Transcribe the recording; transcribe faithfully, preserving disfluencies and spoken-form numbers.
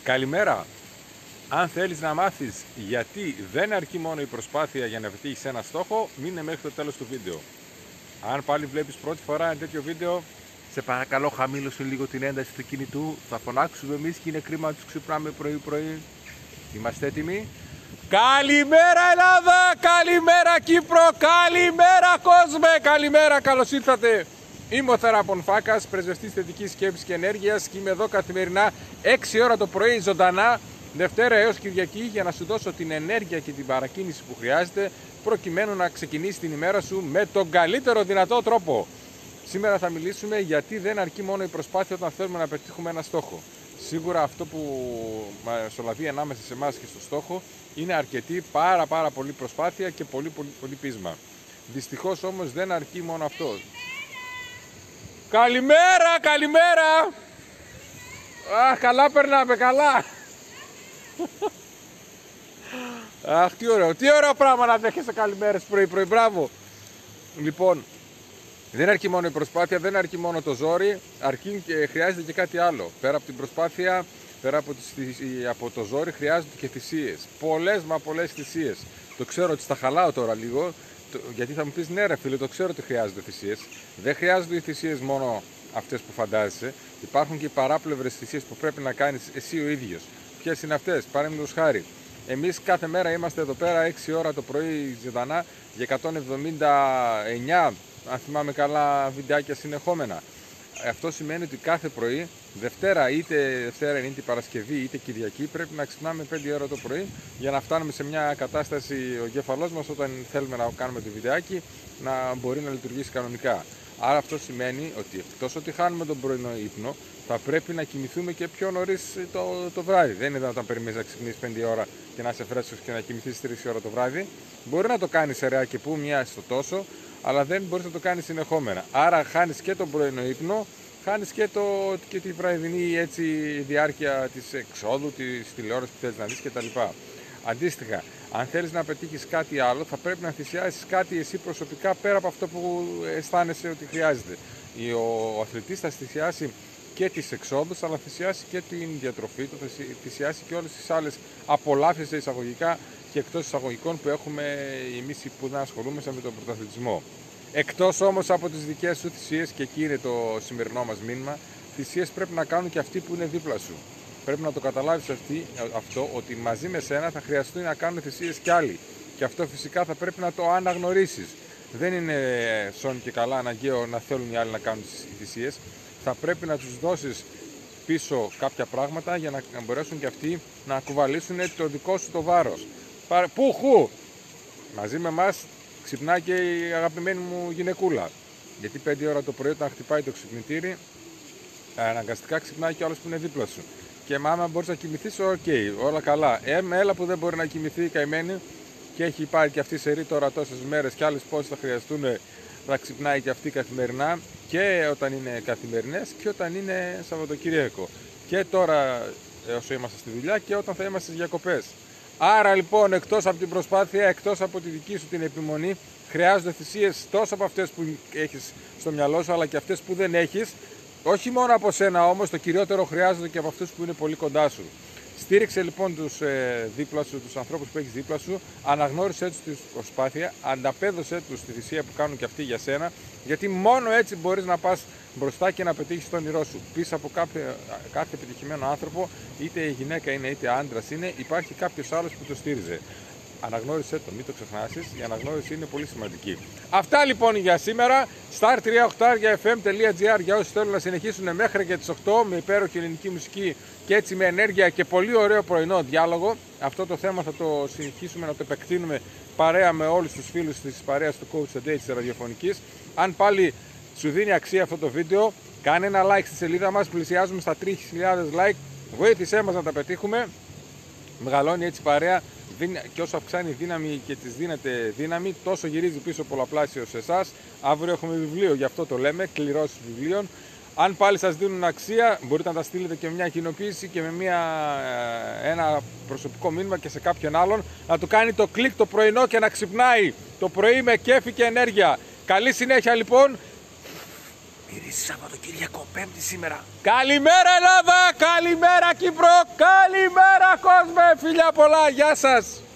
Καλημέρα. Αν θέλεις να μάθεις γιατί δεν αρκεί μόνο η προσπάθεια για να πετύχεις ένα στόχο, μείνε μέχρι το τέλος του βίντεο. Αν πάλι βλέπεις πρώτη φορά ένα τέτοιο βίντεο, σε παρακαλώ χαμήλωσε λίγο την ένταση του κινητού. Θα φωνάξουμε εμείς και είναι κρίμα να τους ξυπνάμε πρωί-πρωί. Είμαστε έτοιμοι? Καλημέρα Ελλάδα, καλημέρα Κύπρο, καλημέρα κόσμε, καλημέρα, καλώς ήρθατε. Είμαι ο Θεραπών Φάκας, πρεσβευτής θετικής σκέψης και ενέργειας και είμαι εδώ καθημερινά έξι ώρα το πρωί ζωντανά, Δευτέρα έως Κυριακή, για να σου δώσω την ενέργεια και την παρακίνηση που χρειάζεται προκειμένου να ξεκινήσει την ημέρα σου με τον καλύτερο δυνατό τρόπο. Σήμερα θα μιλήσουμε γιατί δεν αρκεί μόνο η προσπάθεια όταν θέλουμε να πετύχουμε ένα στόχο. Σίγουρα αυτό που μεσολαβεί ανάμεσα σε εμάς και στο στόχο είναι αρκετή, πάρα πάρα πολύ προσπάθεια και πολύ πολύ, πολύ πείσμα. Δυστυχώς όμως δεν αρκεί μόνο αυτό. Καλημέρα, καλημέρα! Αχ, καλά περνάμε, καλά! Αχ, τι ωραίο, τι ωραίο πράγμα να δέχεσαι καλημέρες πρωί πρωί, μπράβο! Λοιπόν, δεν αρκεί μόνο η προσπάθεια, δεν αρκεί μόνο το ζόρι, αρκεί και χρειάζεται και κάτι άλλο. Πέρα από την προσπάθεια, πέρα από, τις, από το ζόρι, χρειάζονται και θυσίες. Πολλές μα πολλές θυσίες. Το ξέρω ότι στα χαλάω τώρα λίγο, γιατί θα μου πεις ναι ρε φίλε, το ξέρω ότι χρειάζονται θυσίες. Δεν χρειάζονται οι θυσίες μόνο αυτές που φαντάζεσαι. Υπάρχουν και οι παράπλευρες θυσίες που πρέπει να κάνεις εσύ ο ίδιος. Ποιες είναι αυτές? Παραδείγματος χάρη, εμείς κάθε μέρα είμαστε εδώ πέρα έξι ώρα το πρωί ζωντανά για εκατόν εβδομήντα εννιά, αν θυμάμαι καλά, βιντεάκια συνεχόμενα. Αυτό σημαίνει ότι κάθε πρωί, Δευτέρα είτε Δευτέρα είτε Παρασκευή είτε Κυριακή, πρέπει να ξυπνάμε πέντε ώρα το πρωί για να φτάνουμε σε μια κατάσταση ο εγκέφαλός μας όταν θέλουμε να κάνουμε το βιντεάκι να μπορεί να λειτουργήσει κανονικά. Άρα αυτό σημαίνει ότι εκτός ότι χάνουμε τον πρωινό ύπνο, θα πρέπει να κοιμηθούμε και πιο νωρίς το, το βράδυ. Δεν είναι δυνατόν να περιμένεις να ξυπνήσεις πέντε ώρα και να είσαι φρέσκος και να κοιμηθείς τρεις ώρα το βράδυ. Μπορεί να το κάνεις σερεά και που μια στο τόσο, αλλά δεν μπορείς να το κάνεις συνεχόμενα. Άρα χάνεις και τον πρωινό ύπνο, χάνεις και, το, και τη βραδινή έτσι, διάρκεια της εξόδου, της τηλεόρασης που θέλεις να δεις κτλ. Αντίστοιχα, αν θέλεις να πετύχεις κάτι άλλο, θα πρέπει να θυσιάσεις κάτι εσύ προσωπικά πέρα από αυτό που αισθάνεσαι ότι χρειάζεται. Ο αθλητής θα θυσιάσει και τις εξόδους, αλλά θυσιάσει και την διατροφή του, θα θυσιάσει και όλες τις άλλες απολαύσεις εισαγωγικά και εκτός εισαγωγικών που έχουμε εμείς που δεν ασχολούμαστε με τον πρωταθλητισμό. Εκτός όμως από τις δικές σου θυσίες, και εκεί είναι το σημερινό μας μήνυμα, θυσίες πρέπει να κάνουν και αυτοί που είναι δίπλα σου. Πρέπει να το καταλάβεις αυτή, αυτό, ότι μαζί με σένα θα χρειαστούν να κάνουν θυσίες κι άλλοι. Και αυτό φυσικά θα πρέπει να το αναγνωρίσεις. Δεν είναι σόν και καλά αναγκαίο να θέλουν οι άλλοι να κάνουν τις θυσίες. Θα πρέπει να τους δώσεις πίσω κάποια πράγματα για να μπορέσουν και αυτοί να κουβαλήσουν το δικό σου το βάρος. Πουχου! Μαζί με εμάς ξυπνάει και η αγαπημένη μου γυναικούλα. Γιατί πέντε ώρα το πρωί όταν χτυπάει το ξυπνητήρι, αναγκαστικά ξυπνάει και όλος που είναι δίπλα σου. Και άμα μπορείς να κοιμηθείς, οκ, okay, όλα καλά. Ε, έλα που δεν μπορεί να κοιμηθεί η καημένη και έχει πάρει και αυτή σε ρί τώρα τόσες μέρες και άλλες πόσες θα χρειαστούν να ξυπνάει και αυτή καθημερινά, και όταν είναι καθημερινές και όταν είναι Σαββατοκύριακο. Και τώρα όσο είμαστε στη δουλειά και όταν θα είμαστε στις διακοπές. Άρα λοιπόν, εκτός από την προσπάθεια, εκτός από τη δική σου την επιμονή, χρειάζονται θυσίες τόσο από αυτές που έχεις στο μυαλό σου, αλλά και αυτές που δεν έχεις. Όχι μόνο από σένα όμως, το κυριότερο χρειάζονται και από αυτούς που είναι πολύ κοντά σου. Στήριξε λοιπόν τους ε, δίπλα σου, τους ανθρώπους που έχεις δίπλα σου, αναγνώρισε τους τη προσπάθεια, ανταπέδωσε τους τη θυσία που κάνουν και αυτοί για σένα, γιατί μόνο έτσι μπορείς να πας μπροστά και να πετύχεις το όνειρό σου. Πίσω από κάθε, κάθε επιτυχημένο άνθρωπο, είτε η γυναίκα είναι είτε άντρας είναι, υπάρχει κάποιος άλλος που το στήριζε. Αναγνώρισε το, μην το ξεχνάσεις, η αναγνώριση είναι πολύ σημαντική. Αυτά λοιπόν για σήμερα. Star τρία οκτώ εφ εμ τελεία τζι άρ για όσους θέλουν να συνεχίσουν μέχρι και τις οκτώ με υπέροχη ελληνική μουσική και έτσι με ενέργεια και πολύ ωραίο πρωινό διάλογο. Αυτό το θέμα θα το συνεχίσουμε να το επεκτείνουμε παρέα με όλους τους φίλους της παρέας του Coach Today της ραδιοφωνικής. Αν πάλι σου δίνει αξία αυτό το βίντεο, κάνε ένα like στη σελίδα μας, πλησιάζουμε στα τρεις χιλιάδες like, βοήθησέ μας να τα πετύχουμε. Μεγαλώνει έτσι παρέα, και όσο αυξάνει η δύναμη και της δίνεται δύναμη, τόσο γυρίζει πίσω πολλαπλάσιο σε εσάς. Αύριο έχουμε βιβλίο, γι' αυτό το λέμε, κληρώσεις βιβλίων. Αν πάλι σας δίνουν αξία, μπορείτε να τα στείλετε και μια κοινοποίηση και με μια, ένα προσωπικό μήνυμα και σε κάποιον άλλον, να του κάνει το κλικ το πρωινό και να ξυπνάει το πρωί με κέφι και ενέργεια. Καλή συνέχεια λοιπόν. Μυρίζει Σαββατοκύριακο, Πέμπτη σήμερα. Καλημέρα Ελλάδα, καλημέρα Κύπρο, καλημέρα κόσμε, φιλιά πολλά, γεια σας.